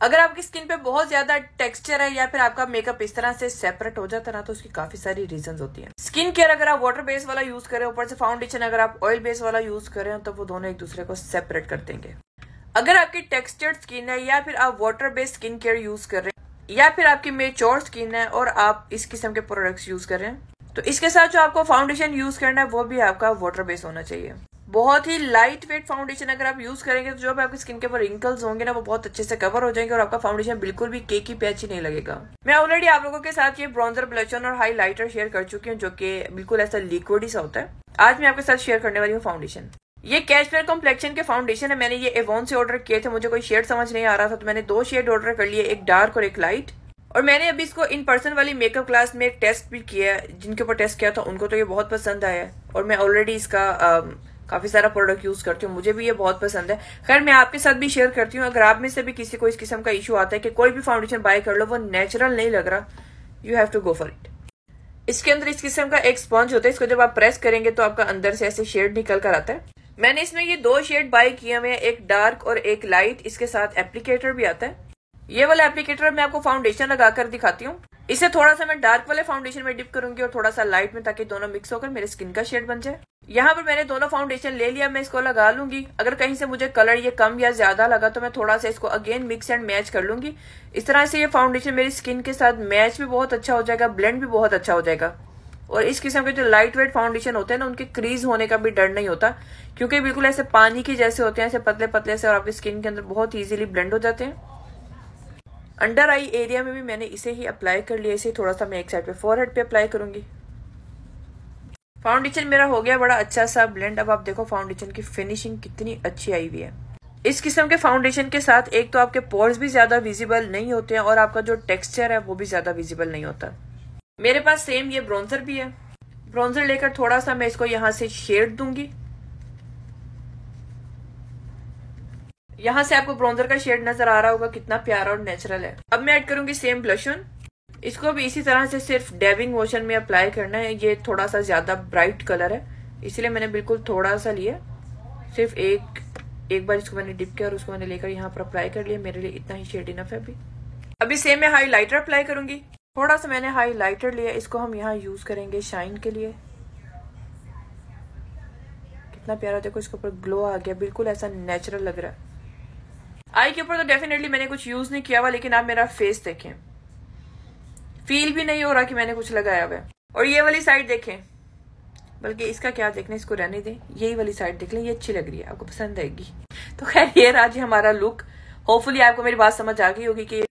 अगर आपकी स्किन पे बहुत ज्यादा टेक्सचर है या फिर आपका मेकअप इस तरह से सेपरेट हो जाता है ना, तो उसकी काफी सारी रीजंस होती हैं। स्किन केयर अगर आप वाटर बेस वाला यूज करें, ऊपर से फाउंडेशन अगर आप ऑयल बेस वाला यूज करें, तो वो दोनों एक दूसरे को सेपरेट कर देंगे। अगर आपकी टेक्सचर्ड स्किन है या फिर आप water based skin care use कर रहे हैं या फिर आपकी मेच्योर स्किन है और आप इस किस्म के प्रोडक्ट्स यूज कर रहे हैं, तो इसके साथ जो आपको फाउंडेशन यूज करना है वो भी आपका वाटर बेस्ड होना चाहिए। बहुत ही लाइट वेट फाउंडेशन अगर आप यूज करेंगे तो जो भी आपकी स्किन के ऊपर रिंकल्स होंगे ना, वो बहुत अच्छे से कवर हो जाएंगे और आपका फाउंडेशन बिल्कुल भी केकी पैची नहीं लगेगा। मैं ऑलरेडी आप लोगों के साथ ये ब्रॉन्जर, ब्लश और हाईलाइटर शेयर कर चुकी हूँ, जो कि बिल्कुल ऐसा लिक्विड ही सा होता है। आज मैं आपके साथ शेयर करने वाली हूँ फाउंडेशन। ये कैशमेयर कॉम्प्लेक्शन के फाउंडेशन है। मैंने ये एवॉन से ऑर्डर किए थे, मुझे कोई शेड समझ नहीं आ रहा था, तो मैंने 2 शेड ऑर्डर कर लिए, एक डार्क और एक लाइट। और मैंने अभी इसको इन पर्सन वाली मेकअप क्लास में एक टेस्ट भी किया है। जिनके ऊपर टेस्ट किया था उनको तो ये बहुत पसंद आया है और मैं ऑलरेडी इसका काफी सारा प्रोडक्ट यूज करती हूँ, मुझे भी ये बहुत पसंद है। खैर मैं आपके साथ भी शेयर करती हूँ, अगर आप में से भी किसी को इस किस्म का इशू आता है कि कोई भी फाउंडेशन बाय कर लो वो नेचुरल नहीं लग रहा, you have to go for it. इसके अंदर इस किस्म का एक स्पंज होता है, इसको जब आप प्रेस करेंगे तो आपका अंदर से ऐसे शेड निकल कर आता है। मैंने इसमें ये 2 शेड बाय किए हुए हैं, एक डार्क और एक लाइट। इसके साथ एप्लीकेटर भी आता है। ये वाला एप्लीकेटर मैं आपको फाउंडेशन लगाकर दिखाती हूँ। इसे थोड़ा सा मैं डार्क वाले फाउंडेशन में डिप करूंगी और थोड़ा सा लाइट में, ताकि दोनों मिक्स होकर मेरे स्किन का शेड बन जाए। यहाँ पर मैंने दोनों फाउंडेशन ले लिया, मैं इसको लगा लूंगी। अगर कहीं से मुझे कलर ये कम या ज्यादा लगा तो मैं थोड़ा सा इसको अगेन मिक्स एंड मैच कर लूंगी। इस तरह से ये फाउंडेशन मेरी स्किन के साथ मैच भी बहुत अच्छा हो जाएगा, ब्लेंड भी बहुत अच्छा हो जाएगा। और इस किस्म के जो लाइट वेट फाउंडेशन होते हैं ना, उनके क्रीज होने का भी डर नहीं होता, क्योंकि बिल्कुल ऐसे पानी के जैसे होते हैं, ऐसे पतले पतले से, और आपकी स्किन के अंदर बहुत इजीली ब्लेंड हो जाते हैं। अंडर आई एरिया में भी मैंने इसे ही अप्लाई कर लिया। इसे थोड़ा सा मैं एक साइड पे फोरहेड पे अप्लाई करूंगी। फाउंडेशन मेरा हो गया बड़ा अच्छा सा ब्लेंड। अब आप देखो फाउंडेशन की फिनिशिंग कितनी अच्छी आई हुई है। इस किस्म के फाउंडेशन के साथ एक तो आपके पोर्स भी ज्यादा विजिबल नहीं होते हैं और आपका जो टेक्सचर है वो भी ज्यादा विजिबल नहीं होता। मेरे पास सेम ये ब्रॉन्जर भी है। ब्रॉन्जर लेकर थोड़ा सा मैं इसको यहाँ से शेड दूंगी। यहाँ से आपको ब्रॉन्जर का शेड नजर आ रहा होगा, कितना प्यारा और नेचुरल है। अब मैं ऐड करूंगी सेम ब्लश ऑन। इसको भी इसी तरह से सिर्फ डैबिंग मोशन में अप्लाई करना है। ये थोड़ा सा ज्यादा ब्राइट कलर है, इसलिए मैंने बिल्कुल थोड़ा सा लिया। सिर्फ एक बार इसको मैंने डिप किया और उसको मैंने लेकर यहाँ पर अप्लाई कर लिया। मेरे लिए इतना ही शेड इनफ है। अभी सेम मैं हाईलाइटर अप्लाई करूंगी। थोड़ा सा मैंने हाईलाइटर लिया, इसको हम यहाँ यूज करेंगे शाइन के लिए। कितना प्यारा, देखो इसके ऊपर ग्लो आ गया, बिल्कुल ऐसा नेचुरल लग रहा है। आई के ऊपर तो डेफिनेटली मैंने कुछ यूज नहीं किया हुआ, लेकिन आप मेरा फेस देखें, फील भी नहीं हो रहा कि मैंने कुछ लगाया हुआ है। और ये वाली साइड देखें, बल्कि इसका क्या देखने, इसको रहने दें, यही वाली साइड देख लें, ये अच्छी लग रही है, आपको पसंद आएगी। तो खैर ये रहा जी हमारा लुक। होपफुली आपको मेरी बात समझ आ गई होगी कि